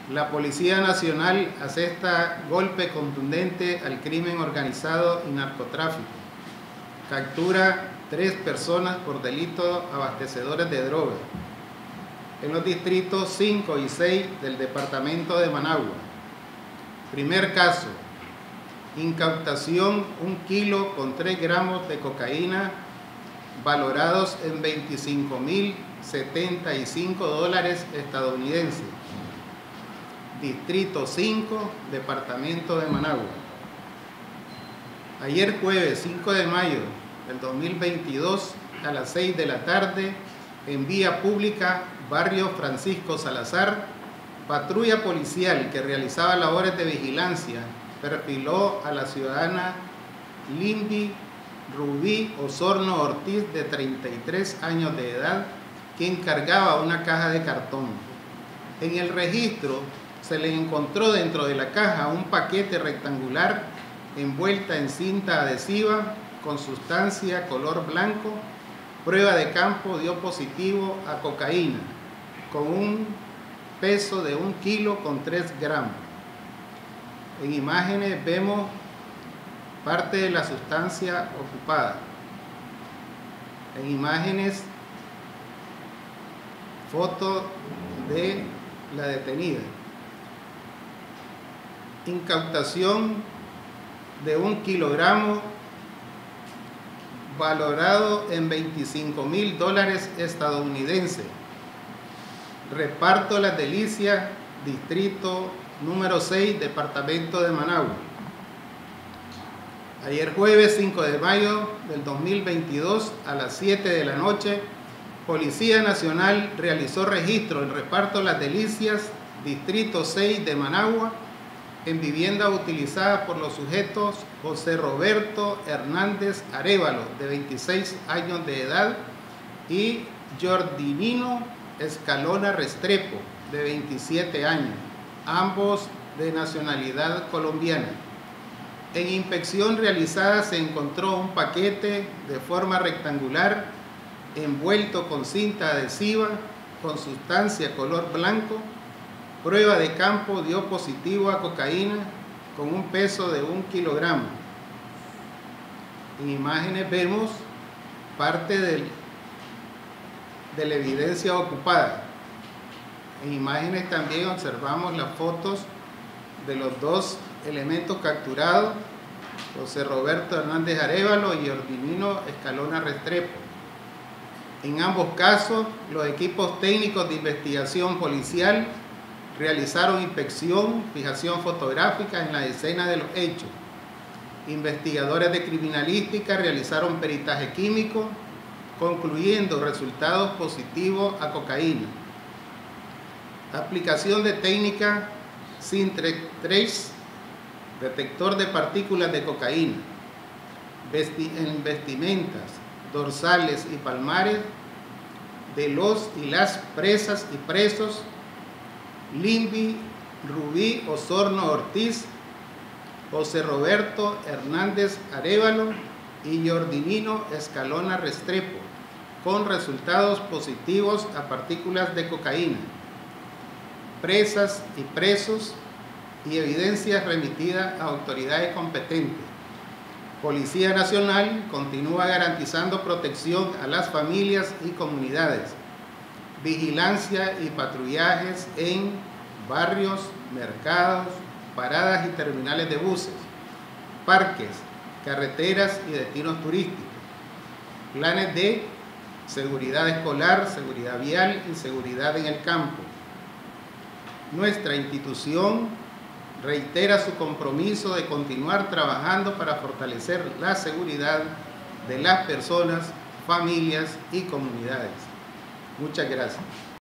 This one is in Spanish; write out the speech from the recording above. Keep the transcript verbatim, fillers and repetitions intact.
La Policía Nacional asesta golpe contundente al crimen organizado y narcotráfico. Captura tres personas por delito abastecedores de droga en los distritos cinco y seis del departamento de Managua. Primer caso: incautación un kilo con tres gramos de cocaína valorados en veinticinco mil setenta y cinco dólares estadounidenses. Distrito cinco, departamento de Managua. Ayer jueves cinco de mayo del dos mil veintidós a las seis de la tarde, en vía pública, barrio Francisco Salazar, patrulla policial que realizaba labores de vigilancia perfiló a la ciudadana Limby Rubí Osorno Ortiz, de treinta y tres años de edad, quien cargaba una caja de cartón. En el registro se le encontró dentro de la caja un paquete rectangular envuelta en cinta adhesiva con sustancia color blanco. Prueba de campo dio positivo a cocaína con un peso de un kilo con tres gramos. En imágenes vemos parte de la sustancia ocupada. En imágenes, foto de la detenida. Incautación de un kilogramo valorado en veinticinco mil dólares estadounidenses. Reparto Las Delicias, distrito número seis, departamento de Managua. Ayer jueves cinco de mayo del dos mil veintidós a las siete de la noche, Policía Nacional realizó registro en Reparto Las Delicias, distrito seis de Managua, en vivienda utilizada por los sujetos José Roberto Hernández Arévalo, de veintiséis años de edad, y Jordinino Escalona Restrepo, de veintisiete años, ambos de nacionalidad colombiana. En inspección realizada se encontró un paquete de forma rectangular envuelto con cinta adhesiva con sustancia color blanco. Prueba de campo dio positivo a cocaína con un peso de un kilogramo. En imágenes vemos parte del, de la evidencia ocupada. En imágenes también observamos las fotos de los dos elementos capturados, José Roberto Hernández Arévalo y Jordinino Escalona Restrepo. En ambos casos, los equipos técnicos de investigación policial realizaron inspección, fijación fotográfica en la escena de los hechos. Investigadores de criminalística realizaron peritaje químico, concluyendo resultados positivos a cocaína. Aplicación de técnica Sintrace, detector de partículas de cocaína, Vesti en vestimentas, dorsales y palmares de los y las presas y presos Limby Rubí Osorno Ortiz, José Roberto Hernández Arévalo y Jordinino Escalona Restrepo, con resultados positivos a partículas de cocaína, presas y presos y evidencias remitidas a autoridades competentes. Policía Nacional continúa garantizando protección a las familias y comunidades, vigilancia y patrullajes en barrios, mercados, paradas y terminales de buses, parques, carreteras y destinos turísticos, planes de seguridad escolar, seguridad vial y seguridad en el campo. Nuestra institución reitera su compromiso de continuar trabajando para fortalecer la seguridad de las personas, familias y comunidades. Muchas gracias.